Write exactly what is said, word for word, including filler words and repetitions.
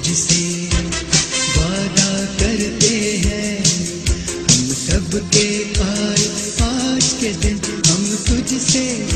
तुझसे वादा करते हैं हम सबके आज आज के दिन हम तुझसे